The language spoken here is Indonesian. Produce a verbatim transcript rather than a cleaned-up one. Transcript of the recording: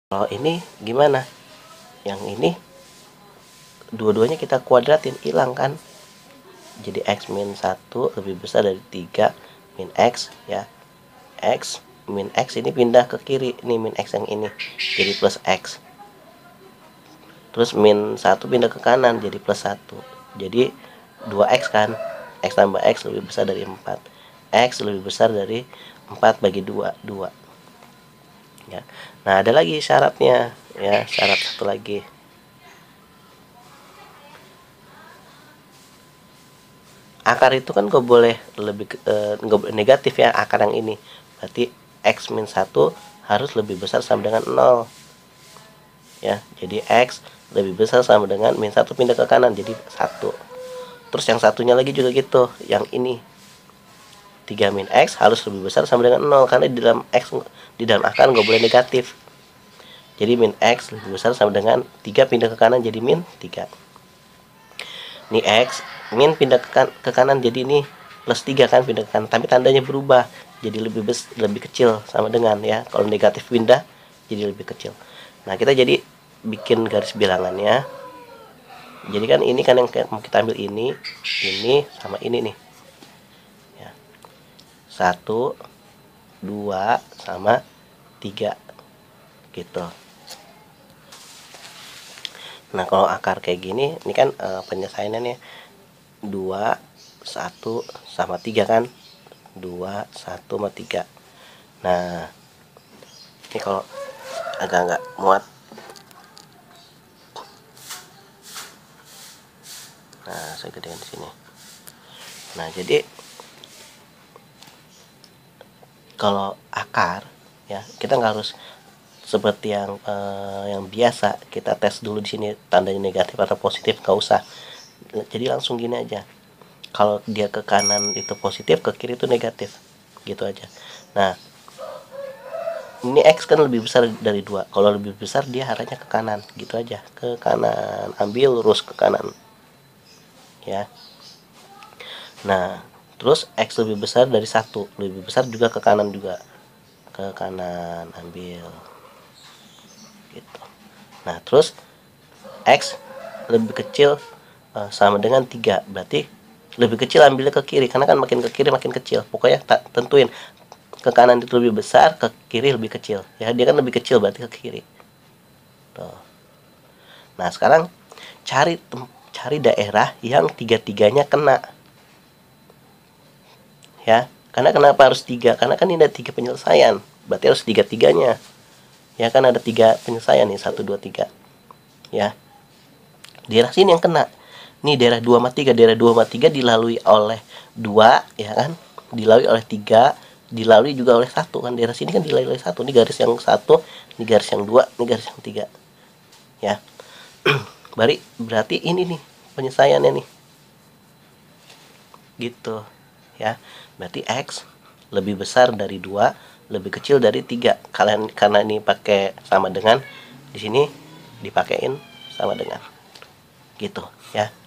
Kalau ini gimana? Yang ini dua-duanya kita kuadratin, hilang kan? Jadi X min satu lebih besar dari tiga min X, ya. X min X ini pindah ke kiri, ini min X yang ini jadi plus X. Terus min satu pindah ke kanan jadi plus satu. Jadi dua X kan? X tambah X lebih besar dari empat. X lebih besar dari empat bagi dua, dua. Ya. Nah, ada lagi syaratnya, ya, syarat satu lagi. Akar itu kan gak boleh lebih eh, gak boleh negatif, ya, akar yang ini. Berarti X min satu harus lebih besar sama dengan nol. Ya, jadi X lebih besar sama dengan min satu pindah ke kanan jadi satu. Terus yang satunya lagi juga gitu, yang ini. tiga min X harus lebih besar sama dengan nol, karena di dalam X, di dalam akar nggak boleh negatif. Jadi min X lebih besar sama dengan tiga pindah ke kanan jadi min tiga. Ini X min pindah ke, kan, ke kanan jadi ini plus tiga kan, pindah ke kanan, tapi tandanya berubah jadi lebih bes, lebih kecil sama dengan, ya, kalau negatif pindah jadi lebih kecil. Nah, kita jadi bikin garis bilangannya. Jadi kan ini kan yang mau kita ambil ini, ini sama ini nih. Ya. Satu, dua, sama tiga. Gitu. Nah, kalau akar kayak gini, ini kan e, penyelesaiannya dua, satu, sama tiga kan. dua, satu, sama tiga. Nah, ini kalau agak nggak muat. Nah, saya gedein di sini. Nah, jadi kalau akar, ya, kita nggak harus seperti yang eh, yang biasa kita tes dulu di sini tandanya negatif atau positif, nggak usah. Jadi langsung gini aja. Kalau dia ke kanan itu positif, ke kiri itu negatif, gitu aja. Nah, ini X kan lebih besar dari dua. Kalau lebih besar dia arahnya ke kanan, gitu aja. Ke kanan, ambil lurus ke kanan. Ya. Nah, terus X lebih besar dari satu, lebih besar juga ke kanan juga. Ke kanan, ambil. Gitu. Nah, terus X lebih kecil uh, sama dengan tiga. Berarti lebih kecil ambilnya ke kiri, karena kan makin ke kiri makin kecil. Pokoknya tak tentuin ke kanan itu lebih besar, ke kiri lebih kecil. Ya, dia kan lebih kecil berarti ke kiri. Tuh. Nah, sekarang cari cari daerah yang tiga-tiganya kena. Ya, karena kenapa harus tiga? Karena kan ini ada tiga penyelesaian, berarti harus tiga-tiganya. Ya, kan ada tiga penyelesaian nih, satu, dua, tiga. Ya, daerah sini yang kena. Nih daerah dua sama tiga, daerah dua sama tiga dilalui oleh dua, ya kan? Dilalui oleh tiga, dilalui juga oleh satu kan. Daerah sini kan dilalui oleh satu. Ini garis yang satu, ini garis yang dua, ini garis yang tiga. Ya. Berarti berarti ini nih penyelesaiannya nih. Gitu. Ya. Berarti X lebih besar dari dua, lebih kecil dari tiga. Kalian karena ini pakai sama dengan, di sini dipakein sama dengan. Gitu, ya.